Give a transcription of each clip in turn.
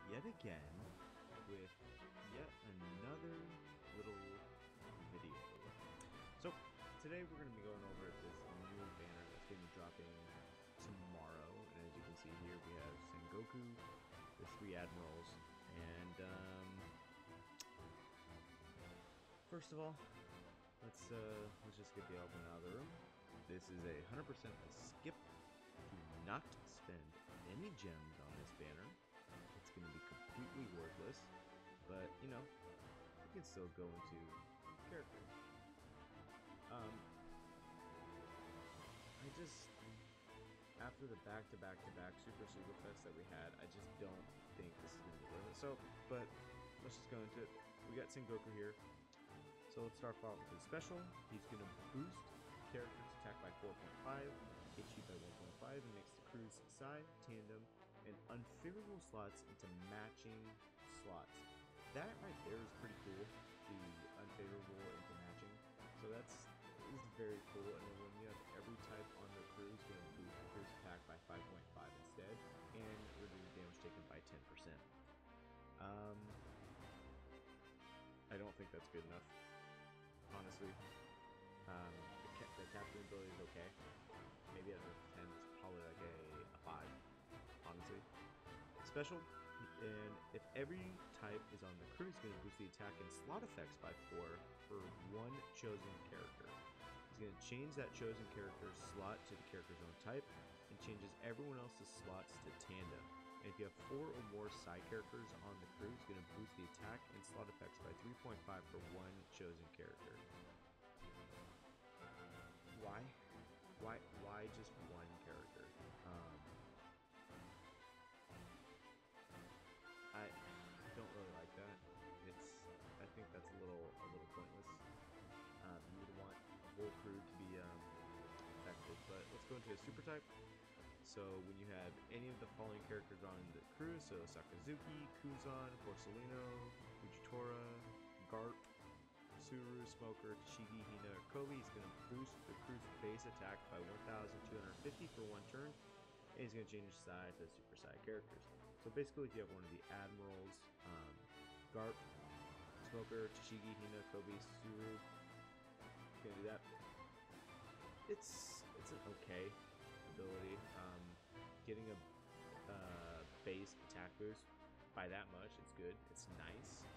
yet again with yet another little video. So today we're going to be going over this new banner that's going to be dropping tomorrow, and as you can see here we have Sengoku, the 3 admirals, and first of all, let's just get the elephant out of the room. This is a 100% a skip. Do not spend any gems on this banner. It's going to be completely worthless, but you know, you can still go into characters. I just, after the back-to-back-to-back Super SUGOGFEST that we had, I just don't think this is going to be worth it. So, but let's just go into it. We got Sengoku here. So let's start off with his special. He's going to boost character's attack by 4.5, HP by 1.5, and makes the crew's side, tandem, and unfavorable slots into matching slots. That right there is pretty cool, the unfavorable into matching. So that's very cool, and then when you have every type on the crew, it's going to boost the crew's attack by 5.5 instead, and reduce damage taken by 10%. I don't think that's good enough, honestly. The captain ability is okay. Maybe out of 10, it's probably like a 5, honestly. Special, and if every type is on the crew, it's going to boost the attack and slot effects by 4 for one chosen character. He's going to change that chosen character's slot to the character's own type, and changes everyone else's slots to tandem. And if you have 4 or more side characters on the crew, it's going to boost the attack and slot effects by 3.5 for one chosen character. Why just one character? I don't really like that. I think that's a little pointless. You would want a whole crew to be effective. But let's go into a super type. So when you have any of the following characters on the crew, so Sakazuki, Kuzan, Porcelino, Fujitora, Garp, Suru, Smoker, Tashigi, Hina, or Kobe, he's going to boost the crew's base attack by 1,250 for one turn, and he's going to change his side to super side characters. So basically, if you have one of the admirals, Garp, Smoker, Tashigi, Hina, Kobe, Suru, he's going to do that. It's an okay ability. Getting a base attack boost by that much, it's good. It's nice.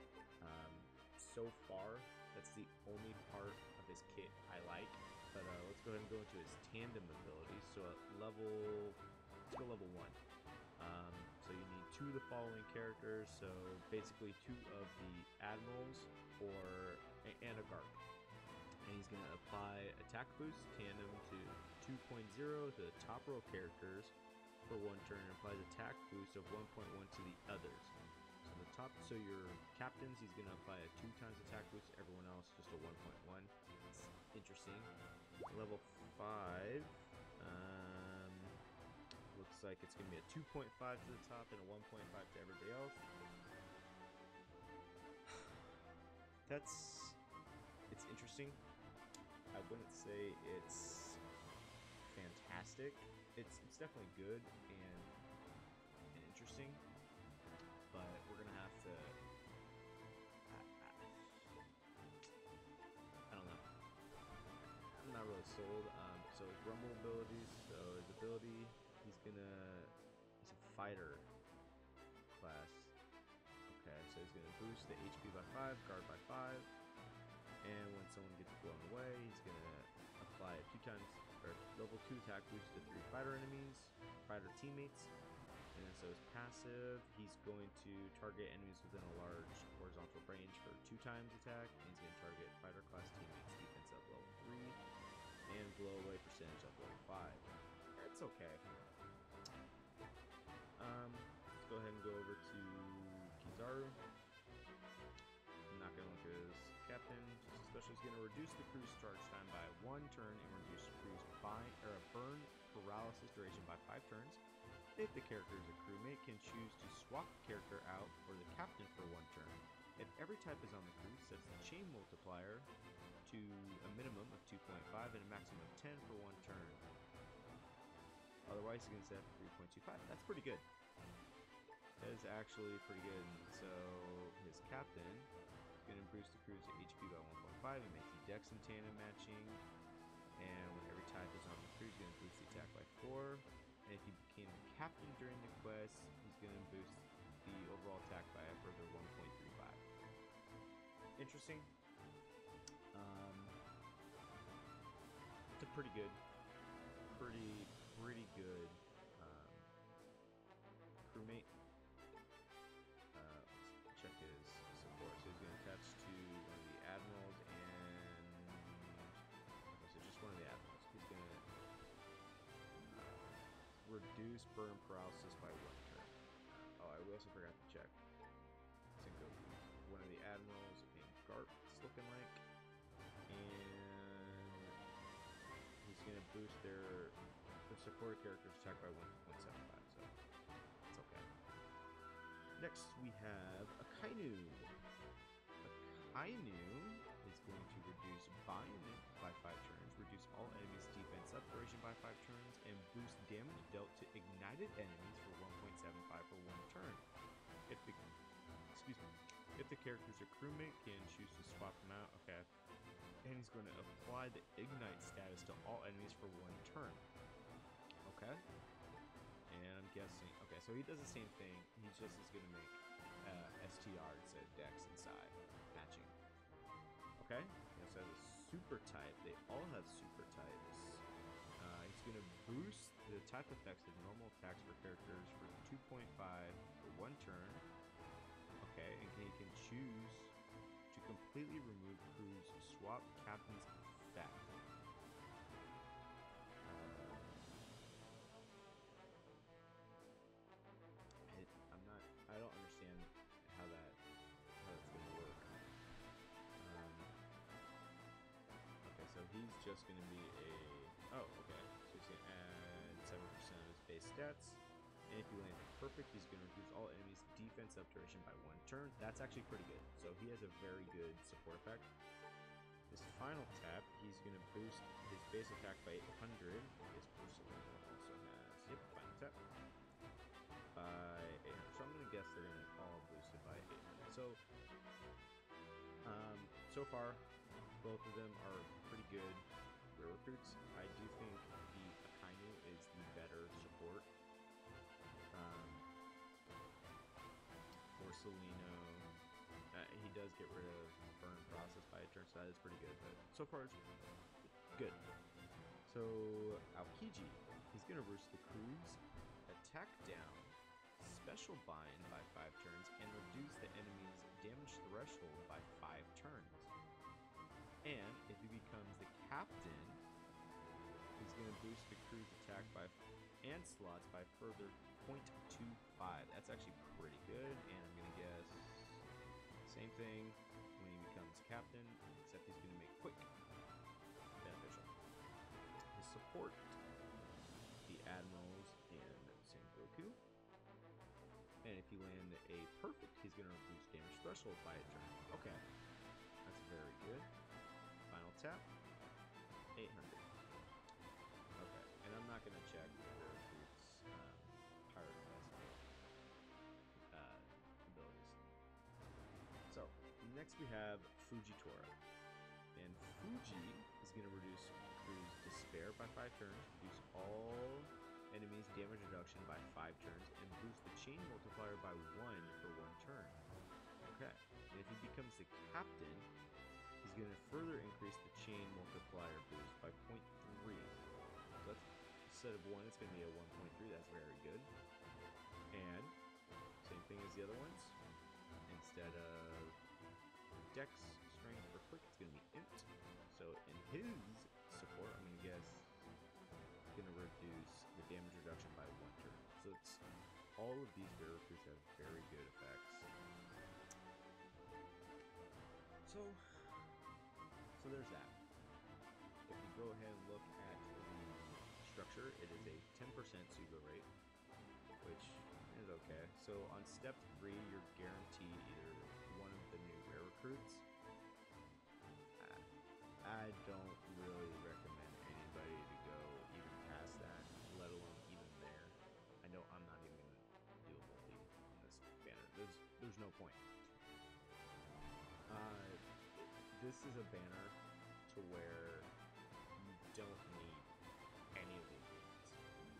So far, that's the only part of his kit I like. But let's go ahead and go into his tandem abilities. So at level, let's go level 1. So you need 2 of the following characters. So basically 2 of the admirals and a Garp. And he's going to apply attack boost tandem to 2.0 to the top row characters for one turn, and applies attack boost of 1.1 to the others. So your captains, he's going to apply a 2 times attack boost, everyone else just a 1.1. It's interesting. Level 5, looks like it's going to be a 2.5 to the top and a 1.5 to everybody else. It's interesting. I wouldn't say it's fantastic. It's definitely good and interesting, but we're gonna have to. I don't know. I'm not really sold. So his rumble abilities. So his ability, he's a fighter class. Okay, so he's gonna boost the HP by 5, guard by 5. And when someone gets blown away, he's going to apply a 2 times or level 2 attack boost to 3 fighter teammates. And then so his passive, he's going to target enemies within a large horizontal range for 2 times attack. And he's going to target fighter class teammates defense up level 3 and blow away percentage up level 5. That's okay. Let's go ahead and go over to Kizaru. I'm not going to look at his captain. Just especially is going to reduce the crew's charge time by 1 turn and reduce the crew's burn paralysis duration by 5 turns. If the character is a crewmate, can choose to swap the character out for the captain for 1 turn. If every type is on the crew, sets the chain multiplier to a minimum of 2.5 and a maximum of 10 for 1 turn. Otherwise, you can set 3.25. That's pretty good. That is actually pretty good. So his captain is going to boost the crew's HP by 1.5 and make the dex and tandem matching. And when every type is on the crew, he's going to boost the attack by 4. And if he became the captain during the quest, he's going to boost the overall attack by a further 1.35. Interesting. It's a pretty good, pretty good crewmate. Let's check his support. So he's going to attach to one of the admirals and so just one of the admirals. He's going to reduce burn paralysis by 1 turn. Oh, I also forgot to check. Sengoku, one of the admirals in Garp, it's looking like, and he's going to boost their support character's attack by 1.75, so it's okay. Next we have Akainu. Akainu is going to reduce bind by 5 turns, reduce all enemies' defense up duration by 5 turns, and boost damage dealt to ignited enemies for 1.75 for 1 turn. If the character's a crewmate, can choose to swap them out. Okay. And he's going to apply the ignite status to all enemies for 1 turn. Okay. And I'm guessing. Okay, so he does the same thing. He's just going to make STR instead of Dex inside matching. Okay. He also has a super type. They all have super types. He's going to boost the type effects of normal attacks for characters for 2.5 for 1 turn. Okay, and he can choose to completely remove crew's swap captain's effect. I don't understand how that's gonna work. Okay, so he's just gonna be a. Oh, okay. So he's gonna add 7% of his base stats. And if he lands perfect, he's going to reduce all enemies' defense up duration by 1 turn. That's actually pretty good. So he has a very good support effect. His final tap, he's going to boost his base attack by 800. His personal also has, final tap by 800. So I'm going to guess they're going to all boost it by 800. So far, both of them are pretty good rare recruits. I do think the Akainu is the better support. For Celino, he does get rid of burn process by a turn, so that is pretty good, but so far it's good. So Aokiji, he's going to boost the crew's attack down, special bind by 5 turns, and reduce the enemy's damage threshold by 5 turns. And if he becomes the captain, he's going to boost the crew's attack by and slots by further 0.25. That's actually pretty good, and I'm going to guess same thing when he becomes captain, except he's going to make quick beneficial. His support, the admirals and Sengoku. And if you land a perfect, he's going to reduce damage threshold by a turn. Okay, that's very good. Final tap, 800. Okay, and I'm not going to check the recruits pirate abilities. So, next we have Fujitora. And Fuji is going to reduce crew's despair by 5 turns, reduce all enemies' damage reduction by 5 turns, and boost the chain multiplier by 1 for 1 turn. Okay, and if he becomes the captain, he's going to further increase the chain multiplier boost by 0.3. So that's, instead of 1, it's going to be a 1.3. That's very good. And same thing as the other ones. Instead of Dex strength for quick, it's going to be int. So in his support, I'm going to guess it's going to reduce the damage reduction by 1 turn. So it's all of these rare recruits have very good effects. So there's that. If we go ahead and look at the structure, it is a 10% Sugo rate, which is okay. So on step 3, you're guaranteed either one of the new rare recruits. I don't really recommend anybody to go even past that, let alone even there. I know I'm not even going to do a multi on this no point. This is a banner to where you don't need any of the ingredients.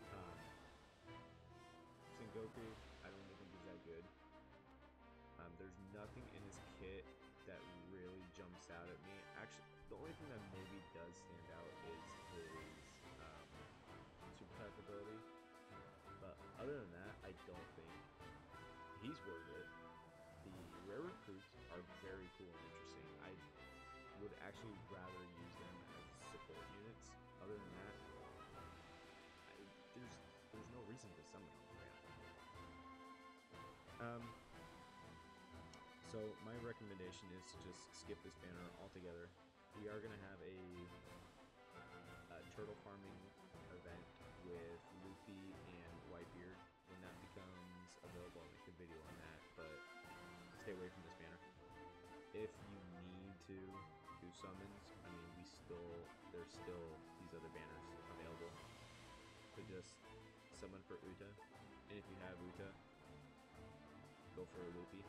Sengoku, I don't even think is that good. There's nothing in his kit that really jumps out at me. Actually, the only thing that maybe does stand out is his super type ability. But other than that, I don't think he's worth it. The rare recruits are very cool and interesting. I would actually rather use them as support units. Other than that, there's no reason to summon them. So my recommendation is to just skip this banner altogether. We are gonna have a turtle farming event with Luffy and Whitebeard. When that becomes available, I'll make a video on that. But stay away from this banner. If you need to do summons, I mean, there's still these other banners available to just summon for Uta. And if you have Uta, go for a Luffy.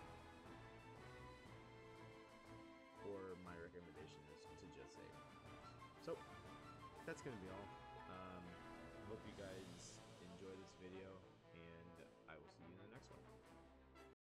Or my recommendation is to just save. So that's gonna be all. Hope you guys enjoy this video, and I will see you in the next one.